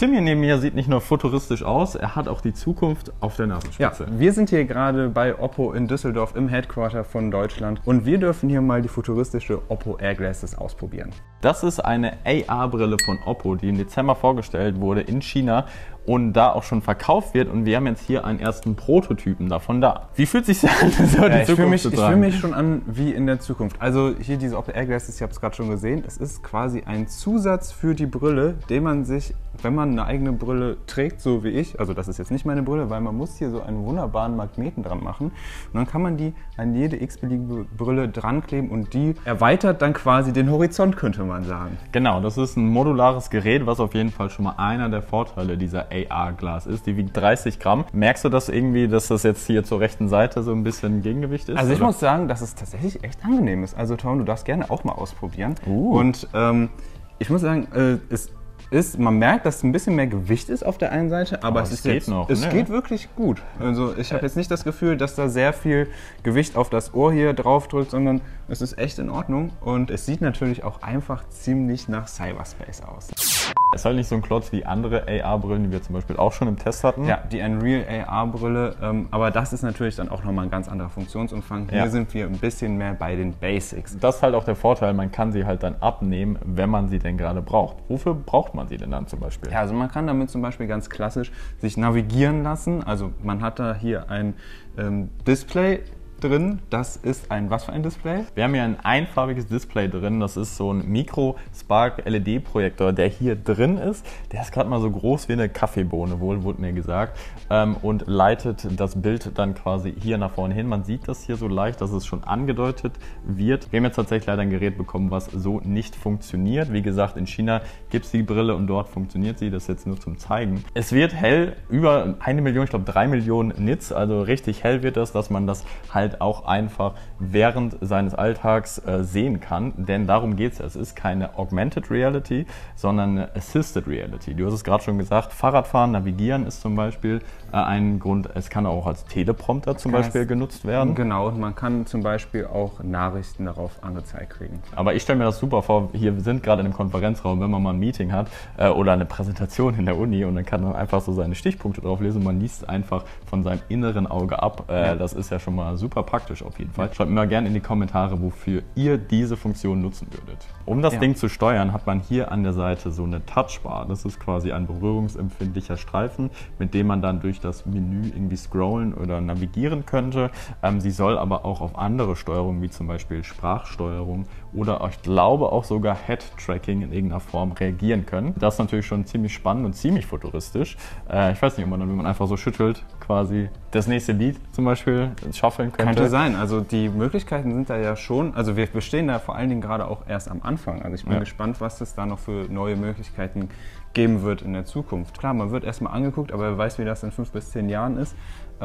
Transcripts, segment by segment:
Tim hier neben mir sieht nicht nur futuristisch aus, er hat auch die Zukunft auf der Nasenspitze. Ja, wir sind hier gerade bei Oppo in Düsseldorf im Headquarter von Deutschland und wir dürfen hier mal die futuristische Oppo Air Glasses ausprobieren. Das ist eine AR-Brille von Oppo, die im Dezember vorgestellt wurde in China und da auch schon verkauft wird, und wir haben jetzt hier einen ersten Prototypen davon da. Wie fühlt sich das an? So ich fühle mich schon an wie in der Zukunft. Also hier diese Oppo Air Glasses, ich habe es gerade schon gesehen, es ist quasi ein Zusatz für die Brille, den man sich, wenn man eine eigene Brille trägt, so wie ich, also das ist jetzt nicht meine Brille, weil man muss hier so einen wunderbaren Magneten dran machen und dann kann man die an jede x-beliebige Brille dran kleben und die erweitert dann quasi den Horizont, könnte man sagen. Genau, das ist ein modulares Gerät, was auf jeden Fall schon mal einer der Vorteile dieser AR-Glas ist. Die wiegt 30 Gramm. Merkst du das irgendwie, dass das jetzt hier zur rechten Seite so ein bisschen Gegengewicht ist? Also ich muss sagen, dass es tatsächlich echt angenehm ist. Also Tom, du darfst gerne auch mal ausprobieren. Und ich muss sagen, man merkt, dass es ein bisschen mehr Gewicht ist auf der einen Seite, aber es geht wirklich gut. Also ich habe jetzt nicht das Gefühl, dass da sehr viel Gewicht auf das Ohr hier drauf drückt, sondern es ist echt in Ordnung und es sieht natürlich auch einfach ziemlich nach Cyberspace aus. Es ist halt nicht so ein Klotz wie andere AR-Brillen, die wir zum Beispiel auch schon im Test hatten. Ja, die Unreal AR-Brille, aber das ist natürlich dann auch nochmal ein ganz anderer Funktionsumfang. Hier sind wir ein bisschen mehr bei den Basics. Das ist halt auch der Vorteil, man kann sie halt dann abnehmen, wenn man sie denn gerade braucht. Wofür braucht man sie denn dann zum Beispiel? Ja, also man kann damit zum Beispiel ganz klassisch sich navigieren lassen. Also man hat da hier ein Display drin. Das ist was für ein Display? Wir haben hier ein einfarbiges Display drin. Das ist so ein Micro-Spark-LED-Projektor, der hier drin ist. Der ist gerade mal so groß wie eine Kaffeebohne, wurde mir gesagt. Und leitet das Bild dann quasi hier nach vorne hin. Man sieht das hier so leicht, dass es schon angedeutet wird. Wir haben jetzt tatsächlich leider ein Gerät bekommen, was so nicht funktioniert. Wie gesagt, in China gibt es die Brille und dort funktioniert sie. Das ist jetzt nur zum Zeigen. Es wird hell, über 1 Million, ich glaube 3 Millionen Nits. Also richtig hell wird das, dass man das halt auch einfach während seines Alltags sehen kann, denn darum geht es ja. Es ist keine Augmented Reality, sondern eine Assisted Reality. Du hast es gerade schon gesagt, Fahrradfahren, Navigieren ist zum Beispiel ein Grund. Es kann auch als Teleprompter zum Beispiel genutzt werden. Genau, und man kann zum Beispiel auch Nachrichten darauf angezeigt kriegen. Aber ich stelle mir das super vor, wir sind gerade in einem Konferenzraum, wenn man mal ein Meeting hat oder eine Präsentation in der Uni und dann kann man einfach so seine Stichpunkte drauf lesen und man liest einfach von seinem inneren Auge ab. Das ist ja schon mal super praktisch auf jeden Fall. Schreibt mir mal gerne in die Kommentare, wofür ihr diese Funktion nutzen würdet. Um das Ding zu steuern, hat man hier an der Seite so eine Touchbar. Das ist quasi ein berührungsempfindlicher Streifen, mit dem man dann durch das Menü irgendwie scrollen oder navigieren könnte. Sie soll aber auch auf andere Steuerungen, wie zum Beispiel Sprachsteuerung oder ich glaube auch sogar Head-Tracking in irgendeiner Form reagieren können. Das ist natürlich schon ziemlich spannend und ziemlich futuristisch. Ich weiß nicht, ob man dann, wenn man einfach so schüttelt, quasi das nächste Lied zum Beispiel schaffeln könnte. Könnte sein. Also die Möglichkeiten sind da ja schon, also wir stehen da vor allen Dingen gerade auch erst am Anfang. Also ich bin gespannt, was es da noch für neue Möglichkeiten geben wird in der Zukunft. Klar, man wird erstmal angeguckt, aber wer weiß, wie das in 5 bis 10 Jahren ist.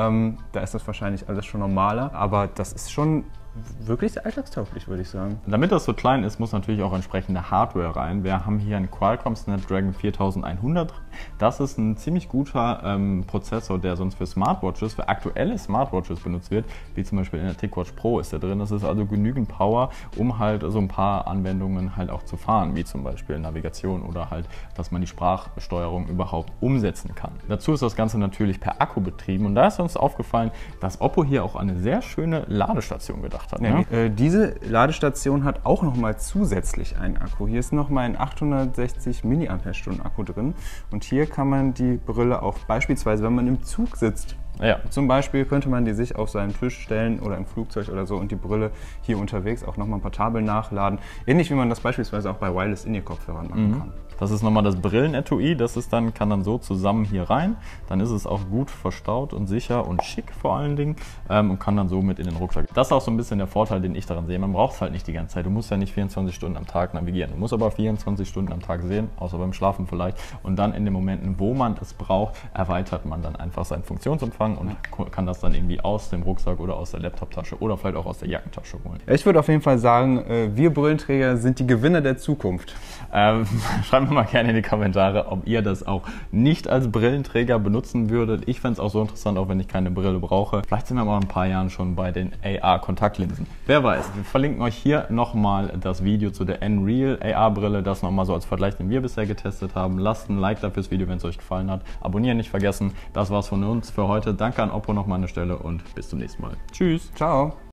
Da ist das wahrscheinlich alles schon normaler, aber das ist schon wirklich sehr alltagstauglich, würde ich sagen. Damit das so klein ist, muss natürlich auch entsprechende Hardware rein. Wir haben hier einen Qualcomm Snapdragon 4100. Das ist ein ziemlich guter Prozessor, der sonst für Smartwatches, für aktuelle Smartwatches benutzt wird, wie zum Beispiel in der TicWatch Pro ist der drin. Das ist also genügend Power, um halt so ein paar Anwendungen halt auch zu fahren, wie zum Beispiel Navigation oder halt, dass man die Sprachsteuerung überhaupt umsetzen kann. Dazu ist das Ganze natürlich per Akku betrieben und da ist uns aufgefallen, dass Oppo hier auch eine sehr schöne Ladestation gedacht hat. Ne? Diese Ladestation hat auch nochmal zusätzlich einen Akku. Hier ist nochmal ein 860 mAh Akku drin und hier kann man die Brille auch beispielsweise, wenn man im Zug sitzt, zum Beispiel könnte man die sich auf seinen Tisch stellen oder im Flugzeug oder so und die Brille hier unterwegs auch nochmal portabel nachladen. Ähnlich wie man das beispielsweise auch bei Wireless-In-Ear-Kopfhörern machen kann. Das ist nochmal das Brillenetui, kann dann so zusammen hier rein. Dann ist es auch gut verstaut und sicher und schick vor allen Dingen und kann dann so mit in den Rucksack. Das ist auch so ein bisschen der Vorteil, den ich daran sehe. Man braucht es halt nicht die ganze Zeit. Du musst ja nicht 24 Stunden am Tag navigieren. Du musst aber 24 Stunden am Tag sehen, außer beim Schlafen vielleicht. Und dann in den Momenten, wo man es braucht, erweitert man dann einfach seinen Funktionsumfang und kann das dann irgendwie aus dem Rucksack oder aus der Laptoptasche oder vielleicht auch aus der Jackentasche holen. Ich würde auf jeden Fall sagen, wir Brillenträger sind die Gewinner der Zukunft. Schreibt mir mal gerne in die Kommentare, ob ihr das auch nicht als Brillenträger benutzen würdet. Ich fände es auch so interessant, auch wenn ich keine Brille brauche. Vielleicht sind wir mal in ein paar Jahren schon bei den AR-Kontaktlinsen. Wer weiß, wir verlinken euch hier nochmal das Video zu der Nreal AR-Brille, das nochmal so als Vergleich, den wir bisher getestet haben. Lasst ein Like da fürs Video, wenn es euch gefallen hat. Abonnieren nicht vergessen. Das war's von uns für heute. Danke an Oppo nochmal an der Stelle und bis zum nächsten Mal. Tschüss. Ciao.